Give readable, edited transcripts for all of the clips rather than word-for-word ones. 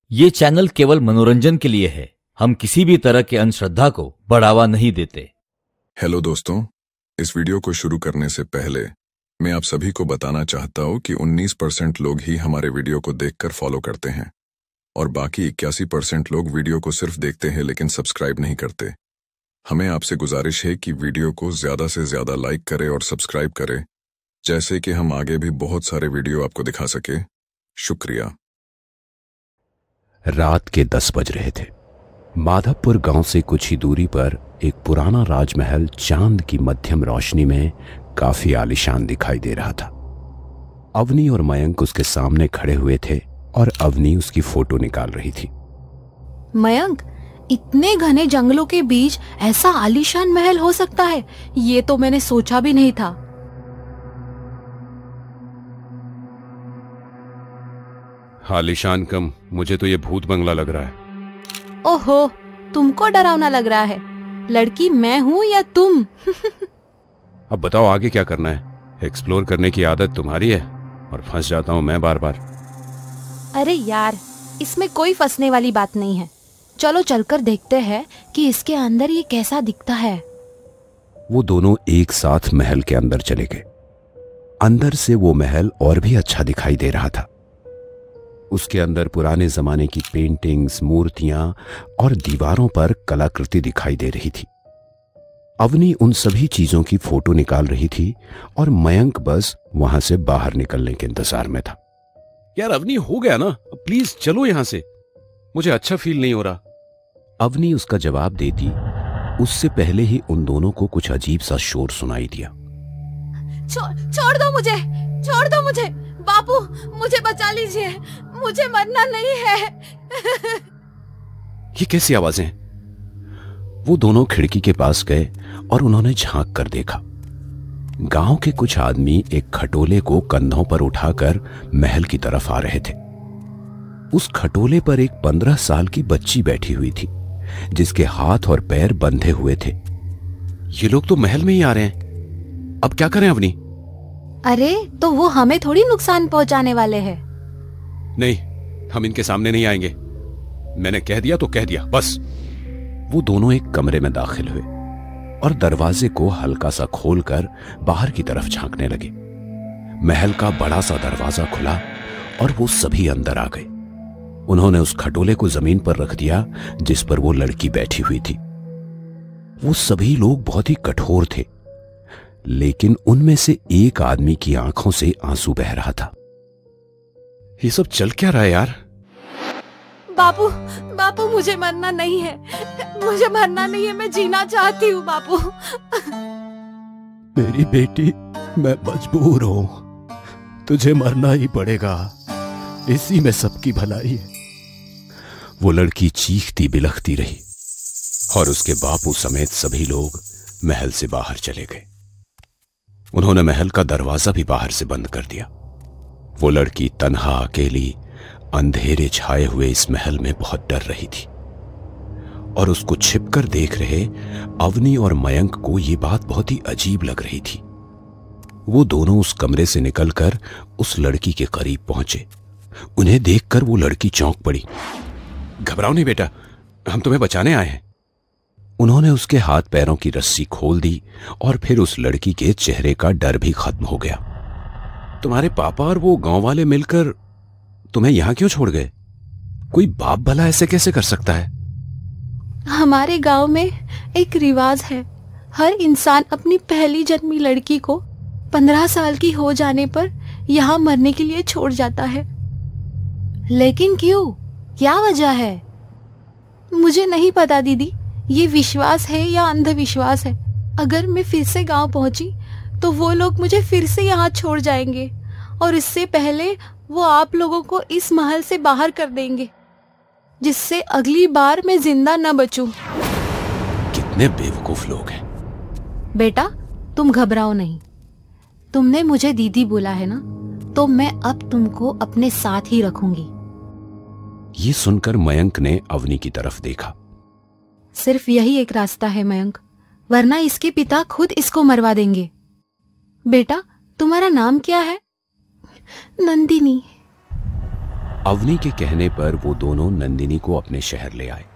ये चैनल केवल मनोरंजन के लिए है। हम किसी भी तरह के अंधश्रद्धा को बढ़ावा नहीं देते। हेलो दोस्तों, इस वीडियो को शुरू करने से पहले मैं आप सभी को बताना चाहता हूँ कि 19% लोग ही हमारे वीडियो को देखकर फॉलो करते हैं और बाकी 81% लोग वीडियो को सिर्फ देखते हैं लेकिन सब्सक्राइब नहीं करते। हमें आपसे गुजारिश है कि वीडियो को ज़्यादा से ज़्यादा लाइक करें और सब्सक्राइब करें, जैसे कि हम आगे भी बहुत सारे वीडियो आपको दिखा सके। शुक्रिया। रात के 10 बज रहे थे। माधवपुर गांव से कुछ ही दूरी पर एक पुराना राजमहल चांद की मध्यम रोशनी में काफी आलीशान दिखाई दे रहा था। अवनी और मयंक उसके सामने खड़े हुए थे और अवनी उसकी फोटो निकाल रही थी। मयंक, इतने घने जंगलों के बीच ऐसा आलीशान महल हो सकता है, ये तो मैंने सोचा भी नहीं था। आलीशान कम, मुझे तो ये भूत बंगला लग रहा है। ओहो, तुमको डरावना लग रहा है। लड़की मैं हूँ या तुम? अब बताओ आगे क्या करना है? एक्सप्लोर करने की आदत तुम्हारी है और फंस जाता हूँ मैं बार बार। अरे यार, इसमें कोई फंसने वाली बात नहीं है। चलो चलकर देखते हैं कि इसके अंदर ये कैसा दिखता है। वो दोनों एक साथ महल के अंदर चले गए। अंदर से वो महल और भी अच्छा दिखाई दे रहा था। उसके अंदर पुराने जमाने की पेंटिंग्स, मूर्तियां और दीवारों पर कलाकृति दिखाई दे रही थी। अवनी उन सभी चीजों की फोटो निकाल रही थी और मयंक बस वहां से बाहर निकलने के इंतजार में था। यार अवनी, हो गया ना, प्लीज चलो यहां से, मुझे अच्छा फील नहीं हो रहा। अवनी उसका जवाब देती उससे पहले ही उन दोनों को कुछ अजीब सा शोर सुनाई दिया। छोड़ दो मुझे, छोड़ दो मुझे, बापू मुझे बचा लीजिए, मुझे मरना नहीं है। ये कैसी आवाजें? वो दोनों खिड़की के पास गए और उन्होंने झांक कर देखा। गांव के कुछ आदमी एक खटोले को कंधों पर उठाकर महल की तरफ आ रहे थे। उस खटोले पर एक 15 साल की बच्ची बैठी हुई थी, जिसके हाथ और पैर बंधे हुए थे। ये लोग तो महल में ही आ रहे हैं, अब क्या करें अवनी? अरे तो वो हमें थोड़ी नुकसान पहुंचाने वाले हैं। नहीं, हम इनके सामने नहीं आएंगे। मैंने कह दिया तो कह दिया, बस। वो दोनों एक कमरे में दाखिल हुए और दरवाजे को हल्का सा खोलकर बाहर की तरफ झांकने लगे। महल का बड़ा सा दरवाजा खुला और वो सभी अंदर आ गए। उन्होंने उस खटोले को जमीन पर रख दिया जिस पर वो लड़की बैठी हुई थी। वो सभी लोग बहुत ही कठोर थे, लेकिन उनमें से एक आदमी की आंखों से आंसू बह रहा था। ये सब चल क्या रहा है यार? बापू, बापू मुझे मरना नहीं है, मुझे मरना नहीं है, मैं जीना चाहती हूँ बापू। मेरी बेटी, मैं मजबूर हूँ, तुझे मरना ही पड़ेगा, इसी में सबकी भलाई है। वो लड़की चीखती बिलखती रही और उसके बापू समेत सभी लोग महल से बाहर चले गए। उन्होंने महल का दरवाजा भी बाहर से बंद कर दिया। वो लड़की तन्हा अकेली अंधेरे छाए हुए इस महल में बहुत डर रही थी और उसको छिपकर देख रहे अवनी और मयंक को ये बात बहुत ही अजीब लग रही थी। वो दोनों उस कमरे से निकलकर उस लड़की के करीब पहुंचे। उन्हें देखकर वो लड़की चौंक पड़ी। घबराओ नहीं बेटा, हम तुम्हें बचाने आए हैं। उन्होंने उसके हाथ पैरों की रस्सी खोल दी और फिर उस लड़की के चेहरे का डर भी खत्म हो गया। तुम्हारे पापा और वो गांव वाले मिलकर तुम्हें यहां क्यों छोड़ गए? कोई बाप भला ऐसे कैसे कर सकता है? हमारे गांव में एक रिवाज है, हर इंसान अपनी पहली जन्मी लड़की को 15 साल की हो जाने पर यहाँ मरने के लिए छोड़ जाता है। लेकिन क्यों, क्या वजह है? मुझे नहीं पता दीदी, ये विश्वास है या अंधविश्वास है। अगर मैं फिर से गांव पहुंची तो वो लोग मुझे फिर से यहाँ छोड़ जाएंगे और इससे पहले वो आप लोगों को इस महल से बाहर कर देंगे, जिससे अगली बार मैं जिंदा न बचूं। कितने बेवकूफ लोग हैं। बेटा तुम घबराओ नहीं, तुमने मुझे दीदी बोला है ना, तो मैं अब तुमको अपने साथ ही रखूंगी। ये सुनकर मयंक ने अवनी की तरफ देखा। सिर्फ यही एक रास्ता है मयंक, वरना इसके पिता खुद इसको मरवा देंगे। बेटा तुम्हारा नाम क्या है? नंदिनी। अवनी के कहने पर वो दोनों नंदिनी को अपने शहर ले आए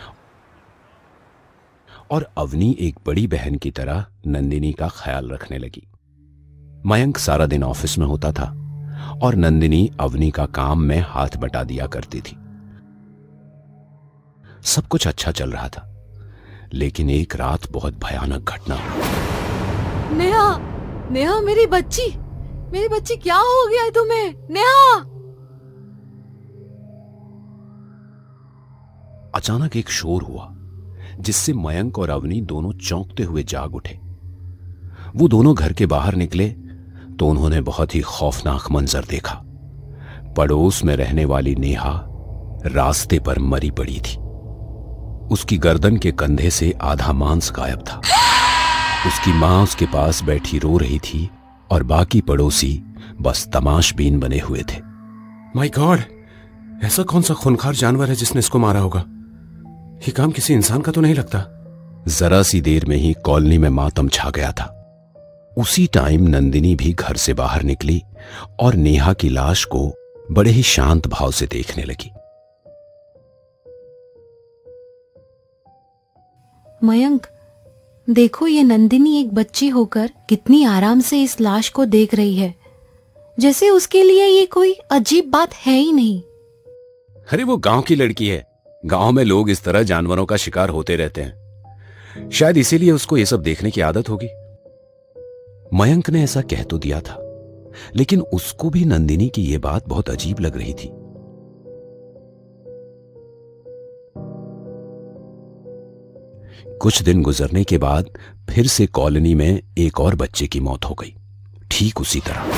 और अवनी एक बड़ी बहन की तरह नंदिनी का ख्याल रखने लगी। मयंक सारा दिन ऑफिस में होता था और नंदिनी अवनी का काम में हाथ बटा दिया करती थी। सब कुछ अच्छा चल रहा था, लेकिन एक रात बहुत भयानक घटना हुई। नेहा, नेहा मेरी बच्ची क्या हो गया है तुम्हें? नेहा! अचानक एक शोर हुआ जिससे मयंक और अवनी दोनों चौंकते हुए जाग उठे। वो दोनों घर के बाहर निकले तो उन्होंने बहुत ही खौफनाक मंजर देखा। पड़ोस में रहने वाली नेहा रास्ते पर मरी पड़ी थी। उसकी गर्दन के कंधे से आधा मांस गायब था। उसकी मां उसके पास बैठी रो रही थी और बाकी पड़ोसी बस तमाशबीन बने हुए थे। माय गॉड, ऐसा कौन सा खूंखार जानवर है जिसने इसको मारा होगा? ये काम किसी इंसान का तो नहीं लगता। जरा सी देर में ही कॉलोनी में मातम छा गया था। उसी टाइम नंदिनी भी घर से बाहर निकली और नेहा की लाश को बड़े ही शांत भाव से देखने लगी। मयंक, देखो ये नंदिनी एक बच्ची होकर कितनी आराम से इस लाश को देख रही है, जैसे उसके लिए ये कोई अजीब बात है ही नहीं। अरे वो गांव की लड़की है। गांव में लोग इस तरह जानवरों का शिकार होते रहते हैं। शायद इसीलिए उसको ये सब देखने की आदत होगी। मयंक ने ऐसा कह तो दिया था, लेकिन उसको भी नंदिनी की यह बात बहुत अजीब लग रही थी। कुछ दिन गुजरने के बाद फिर से कॉलोनी में एक और बच्चे की मौत हो गई, ठीक उसी तरह।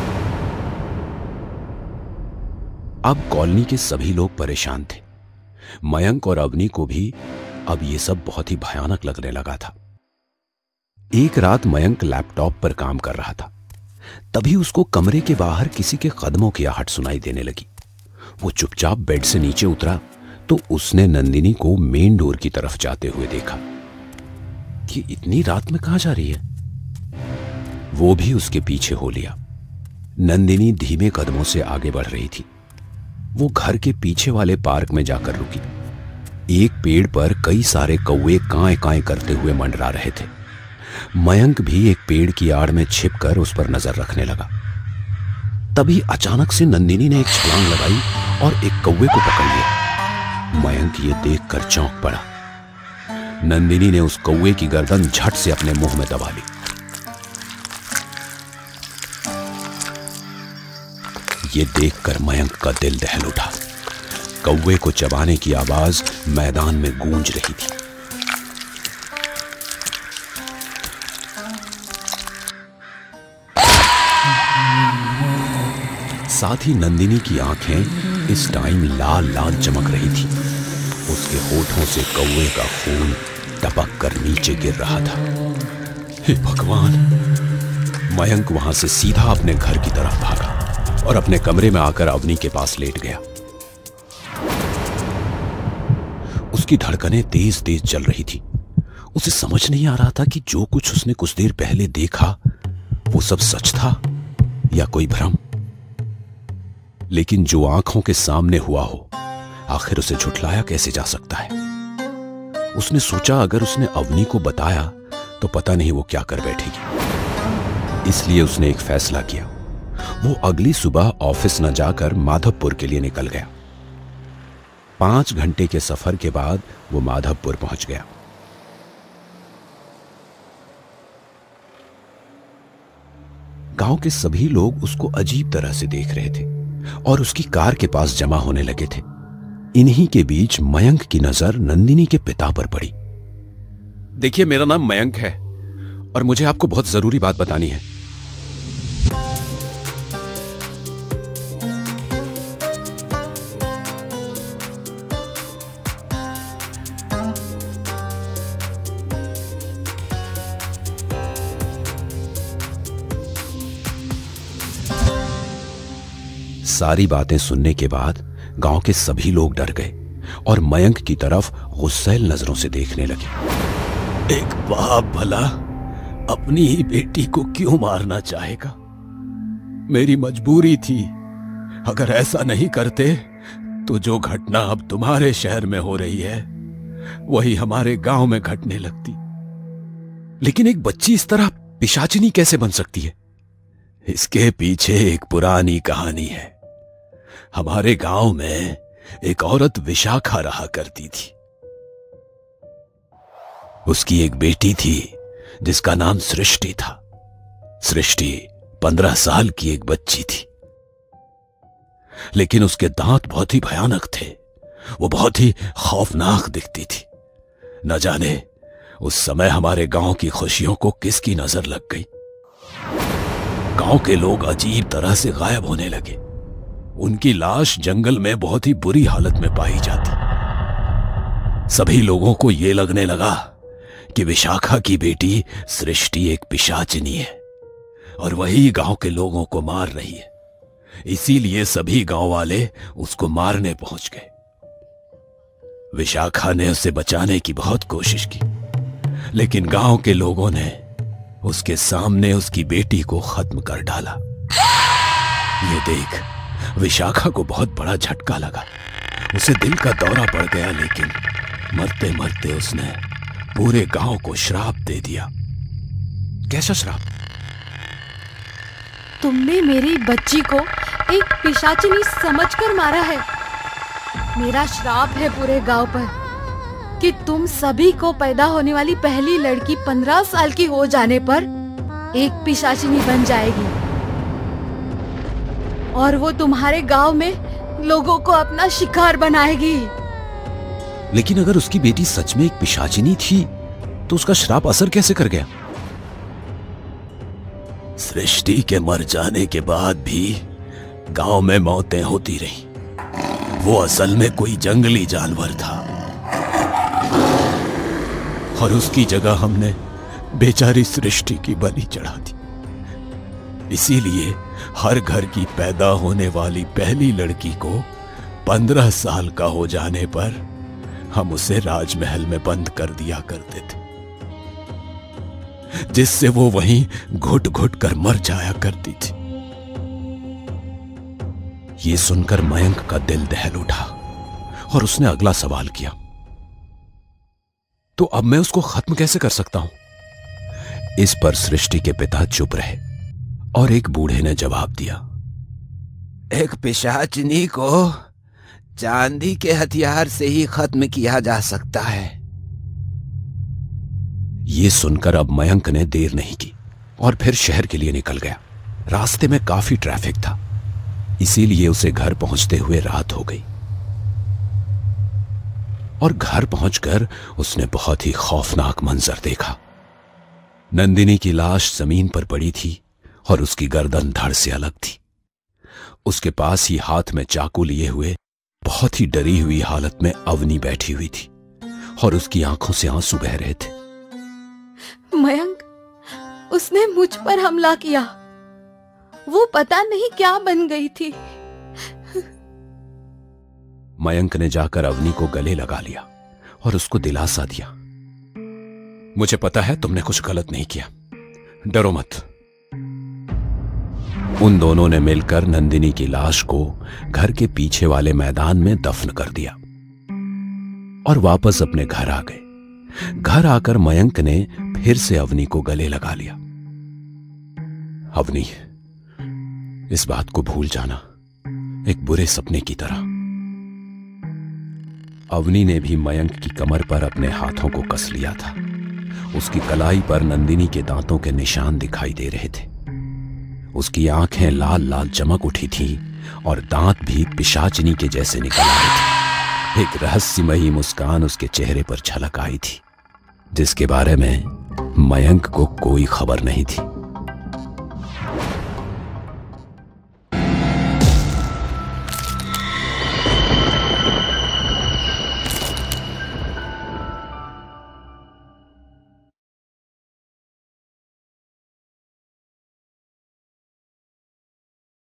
अब कॉलोनी के सभी लोग परेशान थे। मयंक और अवनी को भी अब यह सब बहुत ही भयानक लगने लगा था। एक रात मयंक लैपटॉप पर काम कर रहा था, तभी उसको कमरे के बाहर किसी के कदमों की आहट सुनाई देने लगी। वो चुपचाप बेड से नीचे उतरा तो उसने नंदिनी को मेन डोर की तरफ जाते हुए देखा। कि इतनी रात में कहां जा रही है? वो भी उसके पीछे हो लिया। नंदिनी धीमे कदमों से आगे बढ़ रही थी। वो घर के पीछे वाले पार्क में जाकर रुकी। एक पेड़ पर कई सारे कौवे कांय कांय करते हुए मंडरा रहे थे। मयंक भी एक पेड़ की आड़ में छिपकर उस पर नजर रखने लगा। तभी अचानक से नंदिनी ने एक छलांग लगाई और एक कौवे को पकड़ लिया। मयंक ये देखकर चौंक पड़ा। नंदिनी ने उस कौवे की गर्दन झट से अपने मुंह में दबा ली। ये देखकर मयंक का दिल दहल उठा। कौवे को चबाने की आवाज मैदान में गूंज रही थी। साथ ही नंदिनी की आंखें इस टाइम लाल लाल चमक रही थी। उसके होठों से कौवे का खून टपक कर नीचे गिर रहा था। हे भगवान! मयंक वहां से सीधा अपने घर की तरफ भागा और अपने कमरे में आकर अवनी के पास लेट गया। उसकी धड़कनें तेज तेज चल रही थी। उसे समझ नहीं आ रहा था कि जो कुछ उसने कुछ देर पहले देखा वो सब सच था या कोई भ्रम। लेकिन जो आंखों के सामने हुआ हो, आखिर उसे झुठलाया कैसे जा सकता है? उसने सोचा अगर उसने अवनी को बताया तो पता नहीं वो क्या कर बैठेगी। इसलिए उसने एक फैसला किया। वो अगली सुबह ऑफिस न जाकर माधवपुर के लिए निकल गया। 5 घंटे के सफर के बाद वो माधवपुर पहुंच गया। गांव के सभी लोग उसको अजीब तरह से देख रहे थे और उसकी कार के पास जमा होने लगे थे। इन्हीं के बीच मयंक की नजर नंदिनी के पिता पर पड़ी। देखिए, मेरा नाम मयंक है और मुझे आपको बहुत जरूरी बात बतानी है। सारी बातें सुनने के बाद गांव के सभी लोग डर गए और मयंक की तरफ गुस्सैल नजरों से देखने लगे। एक बाप भला अपनी ही बेटी को क्यों मारना चाहेगा? मेरी मजबूरी थी। अगर ऐसा नहीं करते तो जो घटना अब तुम्हारे शहर में हो रही है वही हमारे गांव में घटने लगती। लेकिन एक बच्ची इस तरह पिशाचिनी कैसे बन सकती है? इसके पीछे एक पुरानी कहानी है। हमारे गांव में एक औरत विशाखा रहा करती थी। उसकी एक बेटी थी जिसका नाम सृष्टि था। सृष्टि 15 साल की एक बच्ची थी, लेकिन उसके दांत बहुत ही भयानक थे। वो बहुत ही खौफनाक दिखती थी। न जाने उस समय हमारे गांव की खुशियों को किसकी नजर लग गई। गांव के लोग अजीब तरह से गायब होने लगे। उनकी लाश जंगल में बहुत ही बुरी हालत में पाई जाती। सभी लोगों को यह लगने लगा कि विशाखा की बेटी सृष्टि एक पिशाचिनी है और वही गांव के लोगों को मार रही है। इसीलिए सभी गांव वाले उसको मारने पहुंच गए। विशाखा ने उसे बचाने की बहुत कोशिश की, लेकिन गांव के लोगों ने उसके सामने उसकी बेटी को खत्म कर डाला। ये देख विशाखा को बहुत बड़ा झटका लगा। उसे दिल का दौरा पड़ गया, लेकिन मरते मरते उसने पूरे गांव को श्राप दे दिया। कैसा श्राप? तुमने मेरी बच्ची को एक पिशाचिनी समझकर मारा है। मेरा श्राप है पूरे गांव पर कि तुम सभी को पैदा होने वाली पहली लड़की 15 साल की हो जाने पर एक पिशाचिनी बन जाएगी और वो तुम्हारे गांव में लोगों को अपना शिकार बनाएगी। लेकिन अगर उसकी बेटी सच में एक पिशाचिनी थी तो उसका श्राप असर कैसे कर गया? सृष्टि के मर जाने के बाद भी गांव में मौतें होती रहीं। वो असल में कोई जंगली जानवर था और उसकी जगह हमने बेचारी सृष्टि की बलि चढ़ा दी। इसीलिए हर घर की पैदा होने वाली पहली लड़की को 15 साल का हो जाने पर हम उसे राजमहल में बंद कर दिया करते थे, जिससे वो वहीं घुट घुट कर मर जाया करती थी। ये सुनकर मयंक का दिल दहल उठा और उसने अगला सवाल किया, तो अब मैं उसको खत्म कैसे कर सकता हूं? इस पर सृष्टि के पिता चुप रहे और एक बूढ़े ने जवाब दिया, एक पिशाचिनी को चांदी के हथियार से ही खत्म किया जा सकता है। ये सुनकर अब मयंक ने देर नहीं की और फिर शहर के लिए निकल गया। रास्ते में काफी ट्रैफिक था, इसीलिए उसे घर पहुंचते हुए रात हो गई और घर पहुंचकर उसने बहुत ही खौफनाक मंजर देखा। नंदिनी की लाश जमीन पर पड़ी थी और उसकी गर्दन धड़ से अलग थी। उसके पास ही हाथ में चाकू लिए हुए बहुत ही डरी हुई हालत में अवनी बैठी हुई थी और उसकी आंखों से आंसू बह रहे थे। मयंक, उसने मुझ पर हमला किया। वो पता नहीं क्या बन गई थी। मयंक ने जाकर अवनी को गले लगा लिया और उसको दिलासा दिया, मुझे पता है तुमने कुछ गलत नहीं किया, डरो मत। उन दोनों ने मिलकर नंदिनी की लाश को घर के पीछे वाले मैदान में दफन कर दिया और वापस अपने घर आ गए। घर आकर मयंक ने फिर से अवनी को गले लगा लिया। अवनी, इस बात को भूल जाना, एक बुरे सपने की तरह। अवनी ने भी मयंक की कमर पर अपने हाथों को कस लिया था। उसकी कलाई पर नंदिनी के दांतों के निशान दिखाई दे रहे थे। उसकी आंखें लाल लाल चमक उठी थीं और दांत भी पिशाचिनी के जैसे निकल आए थे। एक रहस्यमयी मुस्कान उसके चेहरे पर झलक आई थी, जिसके बारे में मयंक को कोई खबर नहीं थी।